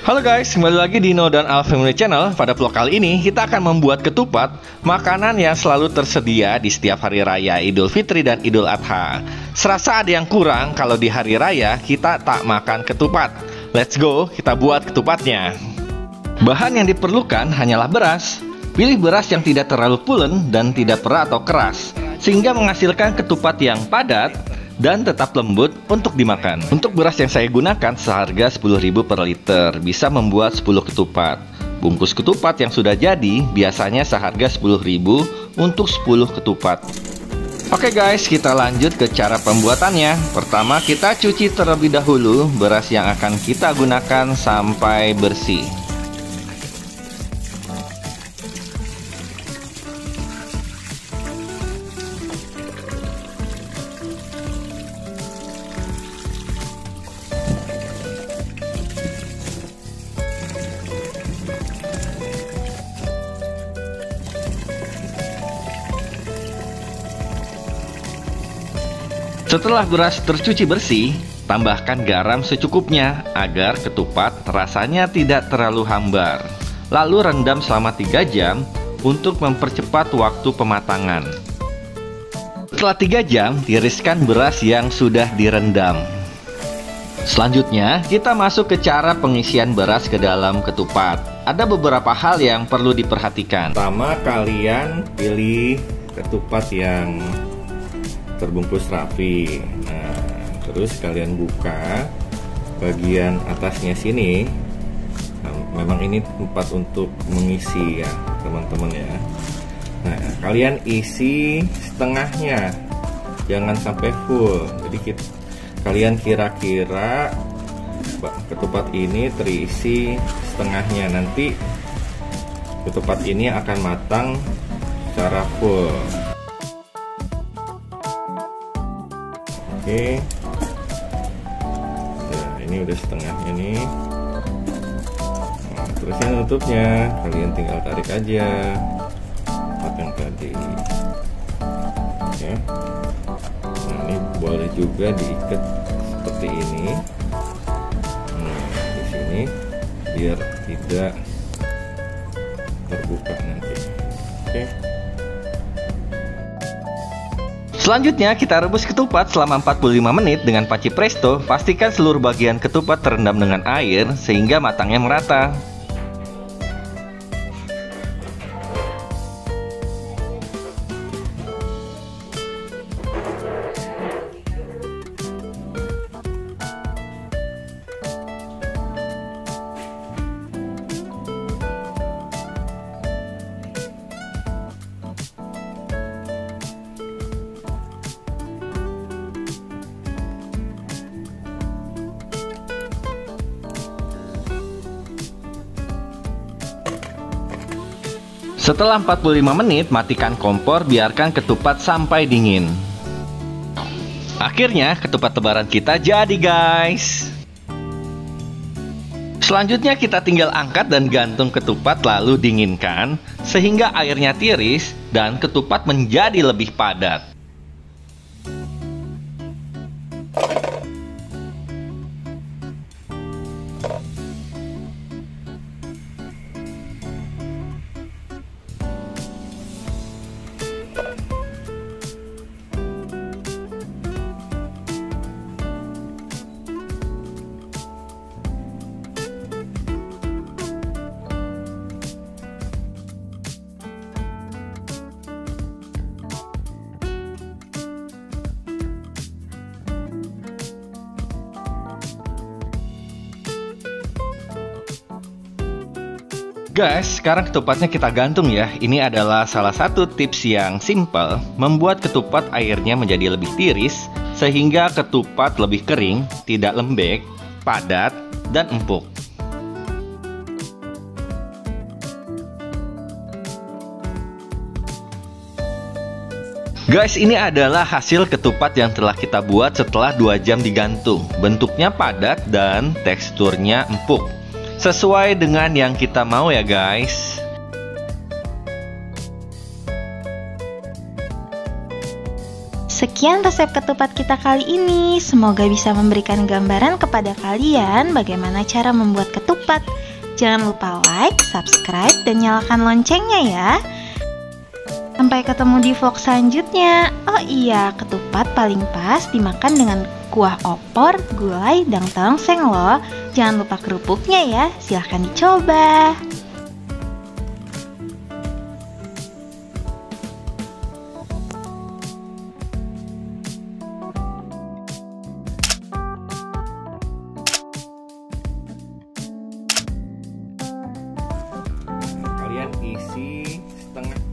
Halo guys, kembali lagi di Dino dan Al Family Channel. Pada vlog kali ini kita akan membuat ketupat, makanan yang selalu tersedia di setiap hari raya Idul Fitri dan Idul Adha. Serasa ada yang kurang kalau di hari raya kita tak makan ketupat. Let's go, kita buat ketupatnya. Bahan yang diperlukan hanyalah beras. Pilih beras yang tidak terlalu pulen dan tidak perak atau keras, sehingga menghasilkan ketupat yang padat dan tetap lembut untuk dimakan. Untuk beras yang saya gunakan seharga 10.000 per liter, bisa membuat 10 ketupat. Bungkus ketupat yang sudah jadi biasanya seharga 10.000 untuk 10 ketupat. Oke guys, kita lanjut ke cara pembuatannya. Pertama, kita cuci terlebih dahulu beras yang akan kita gunakan sampai bersih. Setelah beras tercuci bersih, tambahkan garam secukupnya agar ketupat rasanya tidak terlalu hambar. Lalu rendam selama 3 jam untuk mempercepat waktu pematangan. Setelah 3 jam, tiriskan beras yang sudah direndam. Selanjutnya, kita masuk ke cara pengisian beras ke dalam ketupat. Ada beberapa hal yang perlu diperhatikan. Pertama, kalian pilih ketupat yang terbungkus rapi. Nah, terus kalian buka bagian atasnya sini. Nah, memang ini tempat untuk mengisi ya, teman-teman ya. Nah, kalian isi setengahnya, jangan sampai full. Jadi kalian kira-kira ketupat ini terisi setengahnya. Nanti ketupat ini akan matang secara full. Oke, nah, ini udah setengahnya nih. Nah, terus yang tutupnya kalian tinggal tarik aja tempat yang tadi. Oke. Nah, ini boleh juga diikat seperti ini. Nah, di sini biar tidak terbuka nanti. Oke. Selanjutnya kita rebus ketupat selama 45 menit dengan panci presto. Pastikan seluruh bagian ketupat terendam dengan air sehingga matangnya merata. Setelah 45 menit, matikan kompor, biarkan ketupat sampai dingin. Akhirnya, ketupat tebaran kita jadi guys. Selanjutnya kita tinggal angkat dan gantung ketupat lalu dinginkan, sehingga airnya tiris dan ketupat menjadi lebih padat. Guys, sekarang ketupatnya kita gantung ya. Ini adalah salah satu tips yang simple membuat ketupat airnya menjadi lebih tiris sehingga ketupat lebih kering, tidak lembek, padat, dan empuk. Guys, ini adalah hasil ketupat yang telah kita buat setelah 2 jam digantung. Bentuknya padat dan teksturnya empuk, sesuai dengan yang kita mau ya guys. Sekian resep ketupat kita kali ini. Semoga bisa memberikan gambaran kepada kalian bagaimana cara membuat ketupat. Jangan lupa like, subscribe, dan nyalakan loncengnya ya. Sampai ketemu di vlog selanjutnya. Oh iya, ketupat paling pas dimakan dengan kuah opor, gulai, dan tongseng loh. Jangan lupa kerupuknya ya. Silahkan dicoba. Kalian isi setengah